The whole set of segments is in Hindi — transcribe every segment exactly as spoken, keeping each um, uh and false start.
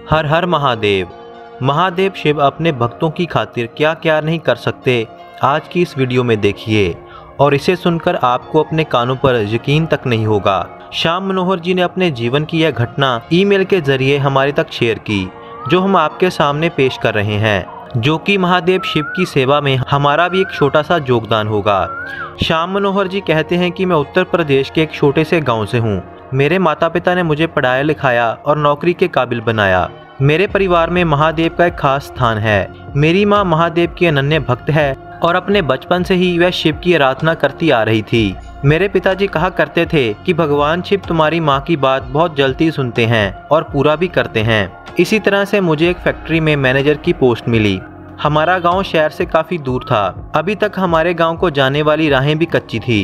हर हर महादेव। महादेव शिव अपने भक्तों की खातिर क्या क्या नहीं कर सकते, आज की इस वीडियो में देखिए और इसे सुनकर आपको अपने कानों पर यकीन तक नहीं होगा। श्याम मनोहर जी ने अपने जीवन की यह घटना ईमेल के जरिए हमारे तक शेयर की, जो हम आपके सामने पेश कर रहे हैं, जो कि महादेव शिव की सेवा में हमारा भी एक छोटा सा योगदान होगा। श्याम मनोहर जी कहते हैं कि मैं उत्तर प्रदेश के एक छोटे से गांव से हूं। मेरे माता पिता ने मुझे पढ़ाया लिखाया और नौकरी के काबिल बनाया। मेरे परिवार में महादेव का एक खास स्थान है। मेरी माँ महादेव की अनन्य भक्त है और अपने बचपन से ही वह शिव की आराधना करती आ रही थी। मेरे पिताजी कहा करते थे कि भगवान शिव तुम्हारी माँ की बात बहुत जल्दी सुनते हैं और पूरा भी करते हैं। इसी तरह से मुझे एक फैक्ट्री में मैनेजर की पोस्ट मिली। हमारा गांव शहर से काफ़ी दूर था। अभी तक हमारे गांव को जाने वाली राहें भी कच्ची थी।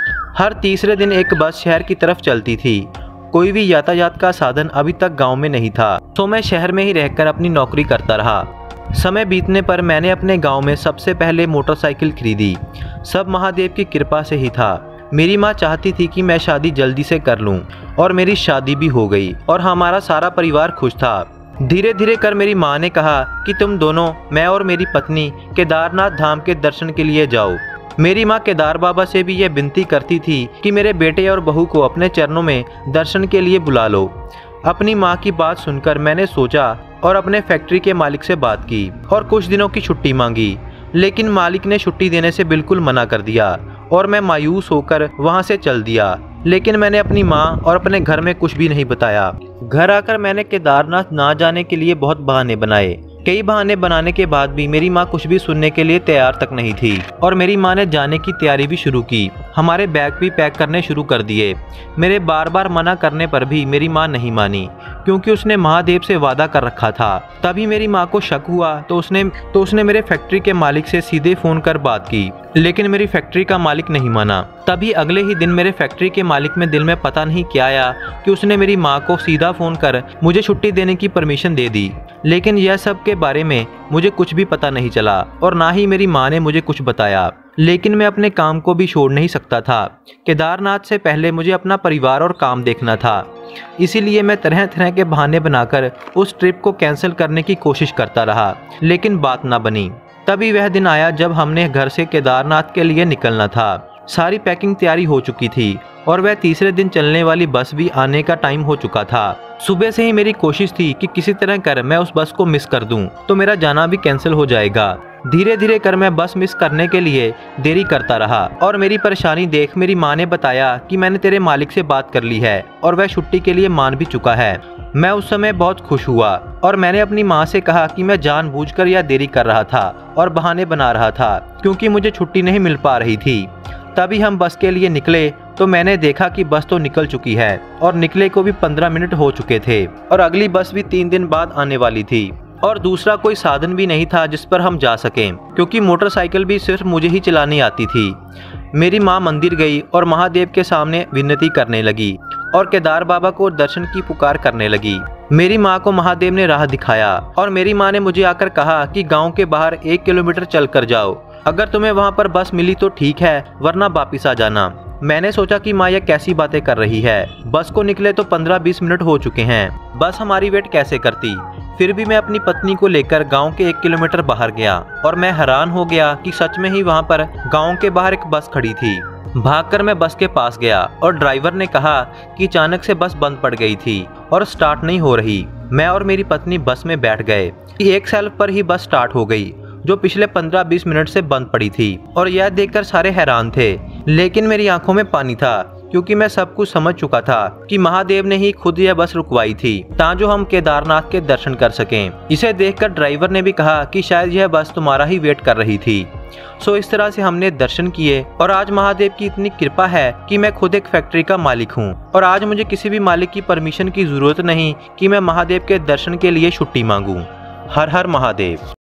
हर तीसरे दिन एक बस शहर की तरफ चलती थी। कोई भी यातायात का साधन अभी तक गांव में नहीं था, तो मैं शहर में ही रहकर अपनी नौकरी करता रहा। समय बीतने पर मैंने अपने गांव में सबसे पहले मोटरसाइकिल खरीदी। सब महादेव की कृपा से ही था। मेरी माँ चाहती थी कि मैं शादी जल्दी से कर लूं और मेरी शादी भी हो गई और हमारा सारा परिवार खुश था। धीरे धीरे कर मेरी माँ ने कहा कि तुम दोनों, मैं और मेरी पत्नी, केदारनाथ धाम के दर्शन के लिए जाओ। मेरी माँ केदार बाबा से भी यह विनती करती थी कि मेरे बेटे और बहू को अपने चरणों में दर्शन के लिए बुला लो। अपनी माँ की बात सुनकर मैंने सोचा और अपने फैक्ट्री के मालिक से बात की और कुछ दिनों की छुट्टी मांगी, लेकिन मालिक ने छुट्टी देने से बिल्कुल मना कर दिया और मैं मायूस होकर वहाँ से चल दिया। लेकिन मैंने अपनी माँ और अपने घर में कुछ भी नहीं बताया। घर आकर मैंने केदारनाथ ना जाने के लिए बहुत बहाने बनाए। कई बहाने बनाने के बाद भी मेरी माँ कुछ भी सुनने के लिए तैयार तक नहीं थी और मेरी माँ ने जाने की तैयारी भी शुरू की। हमारे बैग भी पैक करने शुरू कर दिए। मेरे बार बार मना करने पर भी मेरी माँ नहीं मानी, क्योंकि उसने महादेव से वादा कर रखा था। तभी मेरी माँ को शक हुआ तो उसने तो उसने मेरे फैक्ट्री के मालिक से सीधे फ़ोन कर बात की, लेकिन मेरी फैक्ट्री का मालिक नहीं माना। तभी अगले ही दिन मेरे फैक्ट्री के मालिक में दिल में पता नहीं क्या आया कि उसने मेरी माँ को सीधा फ़ोन कर मुझे छुट्टी देने की परमिशन दे दी। लेकिन यह सब के बारे में मुझे कुछ भी पता नहीं चला और ना ही मेरी माँ ने मुझे कुछ बताया। लेकिन मैं अपने काम को भी छोड़ नहीं सकता था। केदारनाथ से पहले मुझे अपना परिवार और काम देखना था। इसीलिए मैं तरह तरह के बहाने बनाकर उस ट्रिप को कैंसिल करने की कोशिश करता रहा, लेकिन बात ना बनी। तभी वह दिन आया जब हमने घर से केदारनाथ के लिए निकलना था। सारी पैकिंग तैयारी हो चुकी थी और वह तीसरे दिन चलने वाली बस भी आने का टाइम हो चुका था। सुबह से ही मेरी कोशिश थी कि किसी तरह कर मैं उस बस को मिस कर दूं, तो मेरा जाना भी कैंसिल हो जाएगा। धीरे धीरे कर मैं बस मिस करने के लिए देरी करता रहा और मेरी परेशानी देख मेरी माँ ने बताया कि मैंने तेरे मालिक से बात कर ली है और वह छुट्टी के लिए मान भी चुका है। मैं उस समय बहुत खुश हुआ और मैंने अपनी माँ से कहा कि मैं जानबूझकर यह देरी कर रहा था और बहाने बना रहा था, क्योंकि मुझे छुट्टी नहीं मिल पा रही थी। तभी हम बस के लिए निकले तो मैंने देखा कि बस तो निकल चुकी है और निकले को भी पंद्रह मिनट हो चुके थे और अगली बस भी तीन दिन बाद आने वाली थी और दूसरा कोई साधन भी नहीं था जिस पर हम जा सकें, क्योंकि मोटरसाइकिल भी सिर्फ मुझे ही चलानी आती थी। मेरी माँ मंदिर गई और महादेव के सामने विनती करने लगी और केदार बाबा को दर्शन की पुकार करने लगी। मेरी माँ को महादेव ने राह दिखाया और मेरी माँ ने मुझे आकर कहा कि गांव के बाहर एक किलोमीटर चल कर जाओ। अगर तुम्हें वहाँ पर बस मिली तो ठीक है, वरना वापिस आ जाना। मैंने सोचा कि माँ यह कैसी बातें कर रही है। बस को निकले तो पंद्रह बीस मिनट हो चुके हैं, बस हमारी वेट कैसे करती। फिर भी मैं अपनी पत्नी को लेकर गांव के एक किलोमीटर बाहर गया और मैं हैरान हो गया कि सच में ही वहाँ पर गांव के बाहर एक बस खड़ी थी। भागकर मैं बस के पास गया और ड्राइवर ने कहा कि अचानक से बस बंद पड़ गई थी और स्टार्ट नहीं हो रही। मैं और मेरी पत्नी बस में बैठ गए। एक सेल्फ पर ही बस स्टार्ट हो गई, जो पिछले पंद्रह बीस मिनट से बंद पड़ी थी और यह देखकर सारे हैरान थे। लेकिन मेरी आंखों में पानी था, क्योंकि मैं सब कुछ समझ चुका था कि महादेव ने ही खुद यह बस रुकवाई थी ताकि हम केदारनाथ के दर्शन कर सकें। इसे देखकर ड्राइवर ने भी कहा कि शायद यह बस तुम्हारा ही वेट कर रही थी। सो इस तरह से हमने दर्शन किए और आज महादेव की इतनी कृपा है कि मैं खुद एक फैक्ट्री का मालिक हूँ और आज मुझे किसी भी मालिक की परमिशन की जरूरत नहीं कि मैं महादेव के दर्शन के लिए छुट्टी मांगूं। हर हर महादेव।